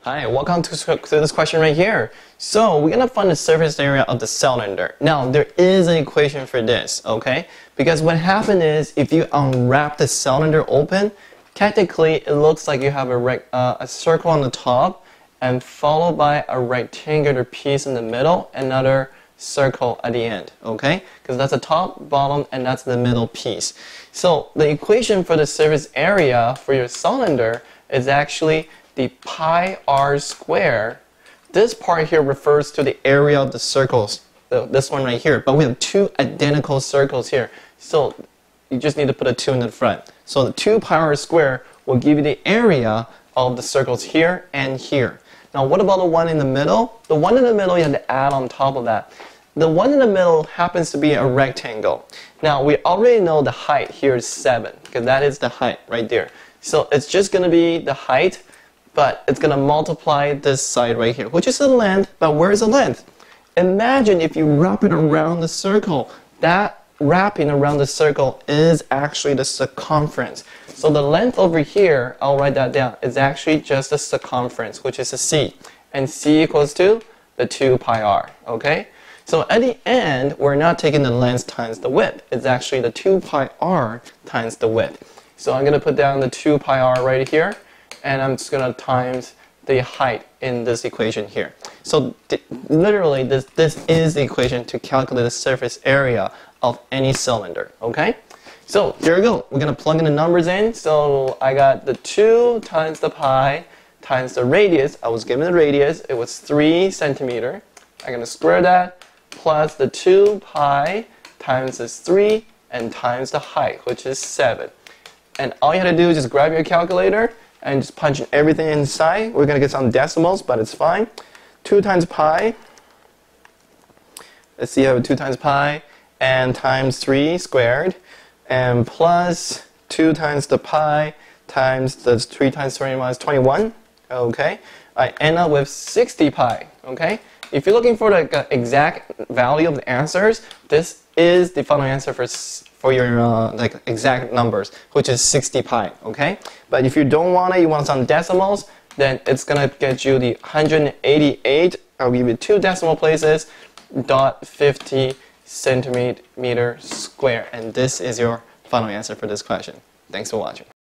Hi, welcome to this question right here. So we're going to find the surface area of the cylinder. Now there is an equation for this, okay? Because what happened is if you unwrap the cylinder open, technically it looks like you have a circle on the top and followed by a rectangular piece in the middle, another circle at the end, okay? Because that's the top, bottom, and that's the middle piece. So the equation for the surface area for your cylinder is actually the pi r square. This part here refers to the area of the circles, this one right here, but we have two identical circles here, so you just need to put a 2 in the front. So the 2 pi r square will give you the area of the circles here and here. Now what about the one in the middle? The one in the middle you have to add on top of that. The one in the middle happens to be a rectangle. Now we already know the height here is 7, because that is the height right there. So it's just going to be the height, but it's going to multiply this side right here, which is the length, but where is the length? Imagine if you wrap it around the circle. That wrapping around the circle is actually the circumference. So the length over here, I'll write that down, is actually just the circumference, which is a c. And c equals to the 2 pi r, okay? So at the end, we're not taking the length times the width. It's actually the 2 pi r times the width. So I'm going to put down the 2 pi r right here, and I'm just going to times the height in this equation here. So literally, this is the equation to calculate the surface area of any cylinder, okay? So here we go. We're going to plug in the numbers in. So I got the 2 times the pi times the radius. I was given the radius. It was 3 centimeter. I'm going to square that plus the 2 pi times this 3 and times the height, which is 7. And all you have to do is just grab your calculator and just punch in everything inside. We're going to get some decimals, but it's fine. 2 times pi. Let's see, I have 2 times pi and times 3 squared, and plus 2 times the pi times the 3 times 3 minus 21. Okay, I end up with 60 pi. Okay, if you're looking for the exact value of the answers, this is the final answer for your exact numbers, which is 60 pi, okay? But if you don't want it, you want some decimals, then it's gonna get you the 188, I'll give you 2 decimal places, .50 centimeter square, and this is your final answer for this question. Thanks for watching.